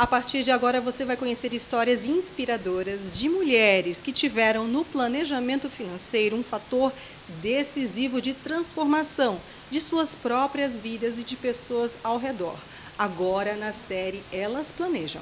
A partir de agora você vai conhecer histórias inspiradoras de mulheres que tiveram no planejamento financeiro um fator decisivo de transformação de suas próprias vidas e de pessoas ao redor. Agora na série Elas Planejam.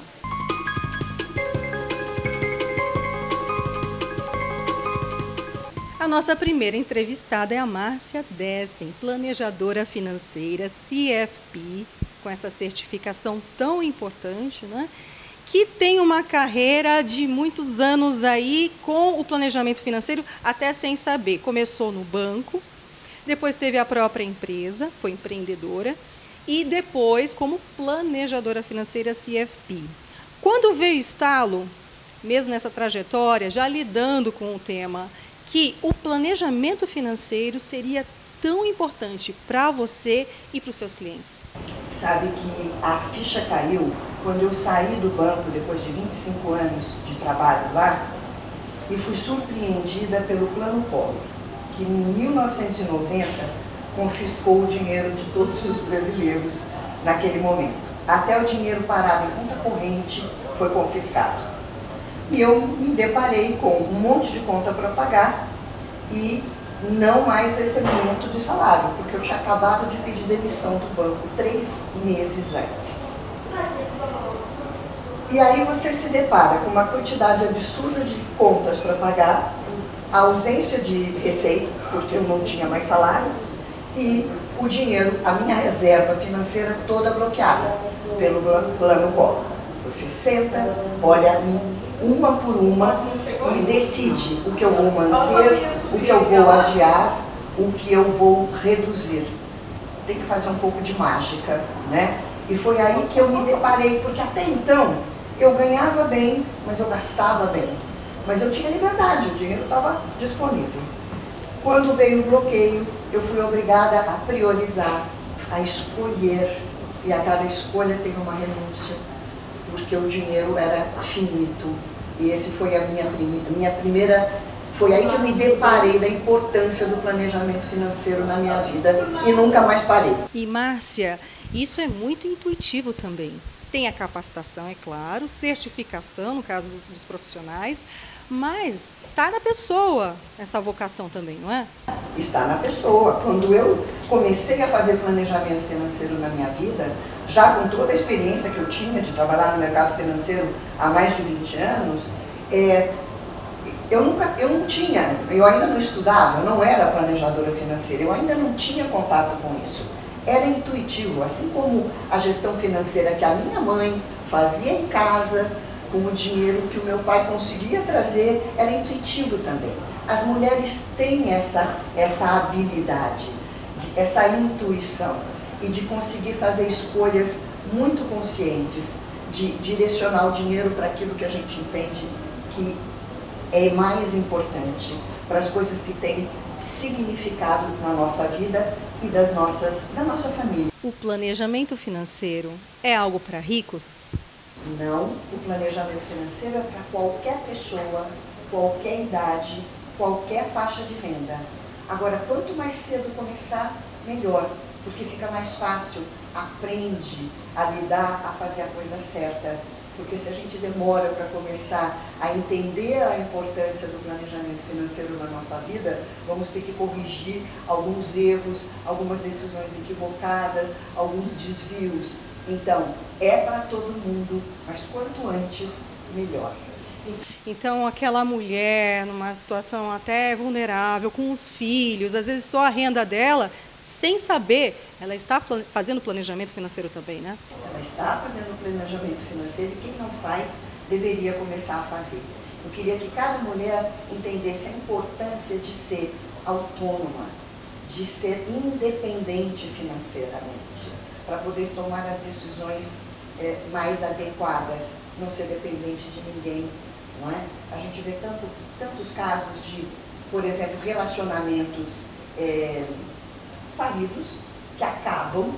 A nossa primeira entrevistada é a Márcia Dessen, planejadora financeira CFP, com essa certificação tão importante, né? Que tem uma carreira de muitos anos aí com o planejamento financeiro, até sem saber. Começou no banco, depois teve a própria empresa, foi empreendedora, e depois como planejadora financeira CFP. Quando veio o estalo, mesmo nessa trajetória, já lidando com o tema, que o planejamento financeiro seria tão importante para você e para os seus clientes? Sabe que a ficha caiu quando eu saí do banco depois de 25 anos de trabalho lá e fui surpreendida pelo Plano Collor, que em 1990 confiscou o dinheiro de todos os brasileiros naquele momento. Até o dinheiro parado em conta corrente foi confiscado. E eu me deparei com um monte de conta para pagar e não mais recebimento de salário, porque eu tinha acabado de pedir demissão do banco 3 meses antes. E aí você se depara com uma quantidade absurda de contas para pagar, a ausência de receita, porque eu não tinha mais salário, e o dinheiro, a minha reserva financeira toda bloqueada pelo Plano Collor. Você senta, olha uma por uma e decide o que eu vou manter, o que eu vou adiar, o que eu vou reduzir. Tem que fazer um pouco de mágica, né? E foi aí que eu me deparei, porque até então eu ganhava bem, mas eu gastava bem. Mas eu tinha liberdade, o dinheiro estava disponível. Quando veio o bloqueio, eu fui obrigada a priorizar, a escolher, e a cada escolha tem uma renúncia, porque o dinheiro era finito. E esse foi a minha primeira, foi aí que eu me deparei da importância do planejamento financeiro na minha vida e nunca mais parei. E Márcia, isso é muito intuitivo também. Tem a capacitação, é claro, certificação, no caso dos profissionais, mas está na pessoa essa vocação também, não é? Está na pessoa. Quando eu comecei a fazer planejamento financeiro na minha vida, já com toda a experiência que eu tinha de trabalhar no mercado financeiro há mais de 20 anos, eu ainda não estudava, eu não era planejadora financeira, eu ainda não tinha contato com isso. Era intuitivo, assim como a gestão financeira que a minha mãe fazia em casa, com o dinheiro que o meu pai conseguia trazer, era intuitivo também. As mulheres têm essa habilidade, essa intuição, e de conseguir fazer escolhas muito conscientes, de direcionar o dinheiro para aquilo que a gente entende que é mais importante, para as coisas que têm significado na nossa vida e da nossa família. O planejamento financeiro é algo para ricos? Não, o planejamento financeiro é para qualquer pessoa, qualquer idade, qualquer faixa de renda. Agora, quanto mais cedo começar, melhor, porque fica mais fácil, aprende a lidar, a fazer a coisa certa. Porque se a gente demora para começar a entender a importância do planejamento financeiro na nossa vida, vamos ter que corrigir alguns erros, algumas decisões equivocadas, alguns desvios. Então, é para todo mundo, mas quanto antes, melhor. Então, aquela mulher numa situação até vulnerável, com os filhos, às vezes só a renda dela, sem saber, ela está fazendo planejamento financeiro também, né? Ela está fazendo planejamento financeiro e quem não faz, deveria começar a fazer. Eu queria que cada mulher entendesse a importância de ser autônoma, de ser independente financeiramente, para poder tomar as decisões mais adequadas, não ser dependente de ninguém, não é? A gente vê tantos casos de, por exemplo, relacionamentos falidos, que acabam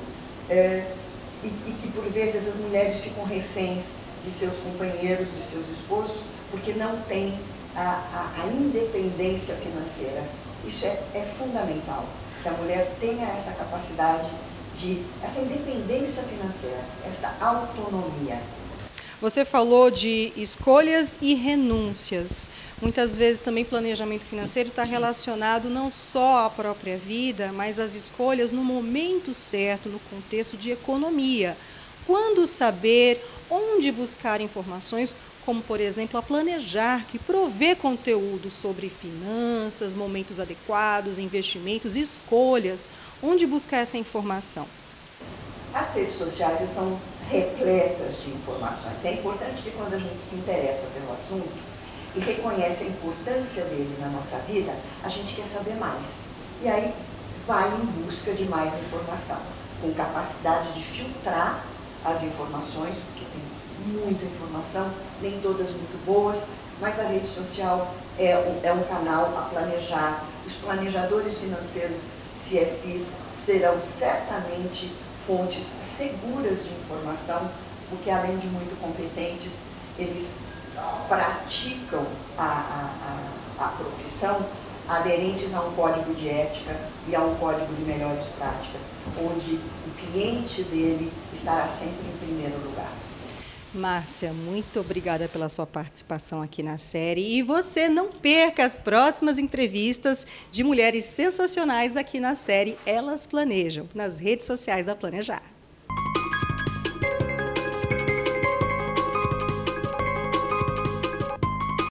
e que por vezes as mulheres ficam reféns de seus companheiros, de seus esposos, porque não têm a independência financeira. Isso é fundamental, que a mulher tenha essa capacidade essa independência financeira, essa autonomia. Você falou de escolhas e renúncias. Muitas vezes também planejamento financeiro está relacionado não só à própria vida, mas às escolhas no momento certo, no contexto de economia. Quando saber, onde buscar informações, como, por exemplo, a Planejar, que provê conteúdo sobre finanças, momentos adequados, investimentos, escolhas. Onde buscar essa informação? As redes sociais estão repletas de informações. É importante que quando a gente se interessa pelo assunto e reconhece a importância dele na nossa vida, a gente quer saber mais. E aí vai em busca de mais informação, com capacidade de filtrar as informações, porque tem muita informação, nem todas muito boas, mas a rede social é um canal a planejar. Os planejadores financeiros CFPs serão certamente fontes seguras de informação, porque além de muito competentes, eles praticam a profissão aderentes a um código de ética e a um código de melhores práticas, onde o cliente dele estará sempre em primeiro lugar. Márcia, muito obrigada pela sua participação aqui na série. E você não perca as próximas entrevistas de mulheres sensacionais aqui na série Elas Planejam, nas redes sociais da Planejar.